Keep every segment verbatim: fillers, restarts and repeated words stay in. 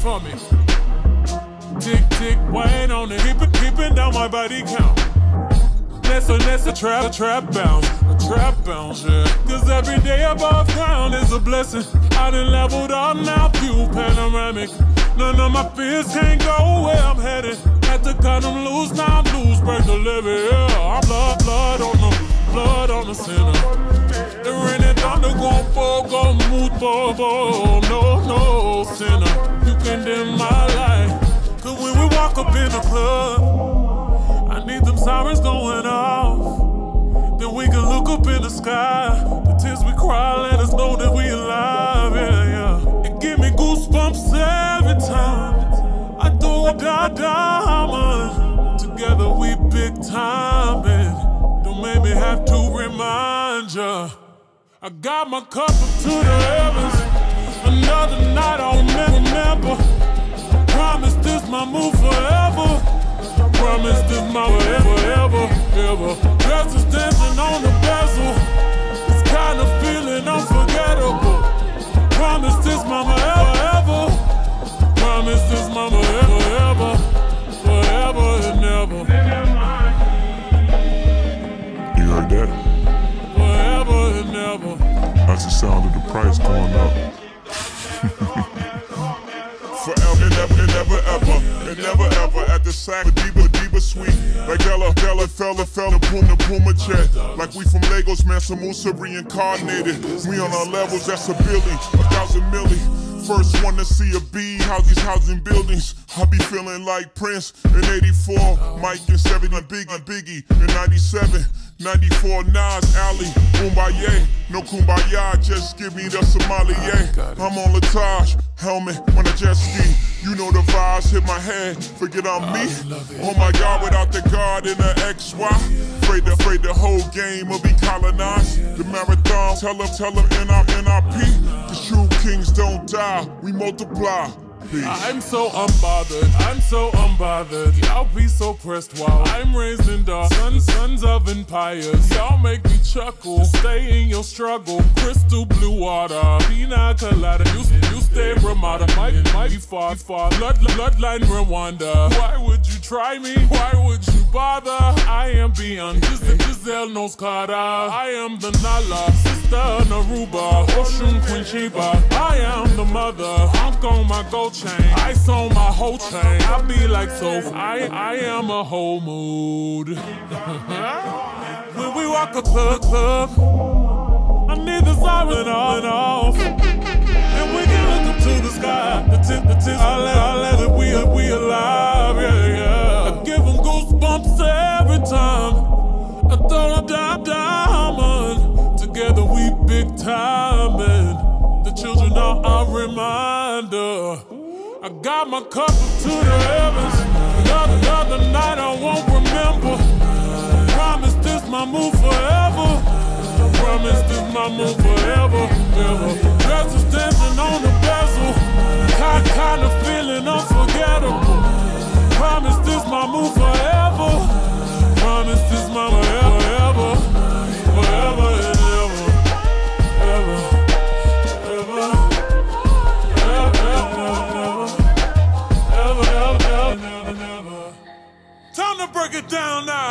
for me. Tick, tick, wait on it, keep it, keeping down my body count. That's a, that's a trap, a trap bounce, a trap bounce, yeah. Cause every day above ground is a blessing. I done leveled up now, view panoramic. None of my fears can't go where I'm headed. Had to cut them loose, now I'm loose, break the levee, yeah. I'm blood, blood on the, blood on the center. The rain and thunder gon' fall, gon' move, fall, fall. No, no, sinner, you condemn my life. Cause when we walk up in the club, I need them sirens going off. Then we can look up in the sky. The tears we cry let us know that we alive, yeah, yeah. It give me goosebumps every time I throw a di diamond. Together we big time, and don't make me have to remind ya. I got my cup up to the heavens. Another night I'll remember. Promise this my move forever. Promise this my forever, ever, ever. Dresses dancing on the bezel. This kind of feeling unforgettable. Promise this mama ever, ever. Promise this mama ever, ever. Forever and ever. You heard that? Forever and ever. That's the sound of the price going up. Forever and ever and ever ever and never ever at the sack with Diva Diva sweet like Della Della fella fella Puma Puma check like we from Lagos, Mansa Musa reincarnated. We on our levels, that's a Billy, a thousand milli. First one to see a B, houses, housing buildings. I be feeling like Prince in eighty-four, Mike and seventy, Big and Biggie in ninety-seven, ninety-four, Nas, Ali, Kumbaya, no Kumbaya, just give me the sommelier. I'm on Latage, helmet when I jet ski. You know the vibes hit my head, forget I'm me. Oh my God, without the guard in the X Y. Afraid the, afraid the whole game will be colonized. The marathon, tell them, tell them N R P. The true kings don't die, we multiply. Peace. I'm so unbothered, I'm so unbothered. Y'all be so pressed while I'm raised in dark. Sons, sons of empires, y'all make me chuckle. Stay in your struggle, crystal blue water. Pina colada, you, you stay Ramada. Might, might be far, far. Blood, bloodline Rwanda. Why would you try me? Why would you bother? I am beyond Giselle, Giselle knows Carter. I am the Nala, sister Naruba, Ocean Queen Sheba. I am the mother, Hunk on my gold chain, ice on my whole chain. I be like so, I I am a whole mood. When we walk a club, club, I need the siren on and off, and we can look up to the sky. The tip, the tip, I let, I let it. We are, we alive, yeah, yeah. I give them goosebumps every time I throw a di diamond. Together we big time, and the children are our reminder. I got my cup up to the heavens. Another, another night I won't remember. Promise this my move forever. Promise this my move forever, ever. Dresses dancing on the bezel. Kind, kind of feeling unforgettable. Promise this my move forever. Promise this my forever, ever. Forever and ever. Ever. Ever. Time to break it down now.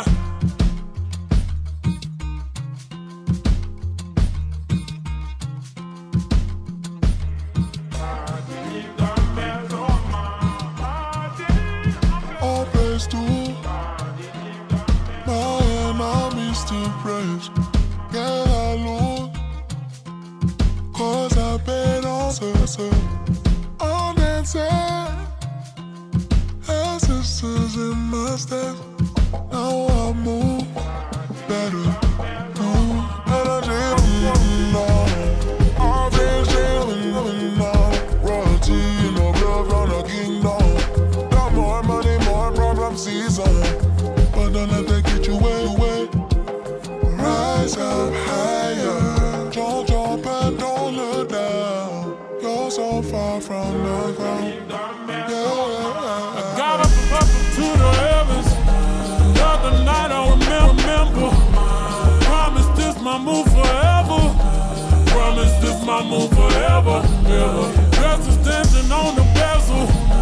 All praise to my enemies to praise. Get I Lord, cause I've been on so on that side. Sisters in my steps, now I move better, move better than now. I've been living now, royalty in the blood from the kingdom. Got more money, more problem season, but don't let that get you way, way. Rise up higher, don't jump and don't look down. You're so far from the ground. Got up, up, up to the heavens. Another night I'll remember. Promise this my move forever. Promise this my move forever, ever. Dresses dancing on the bezel.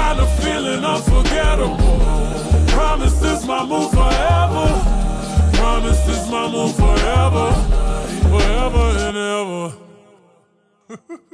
kind of feeling unforgettable. Promise this my move forever. Promise this my move forever. Forever and ever.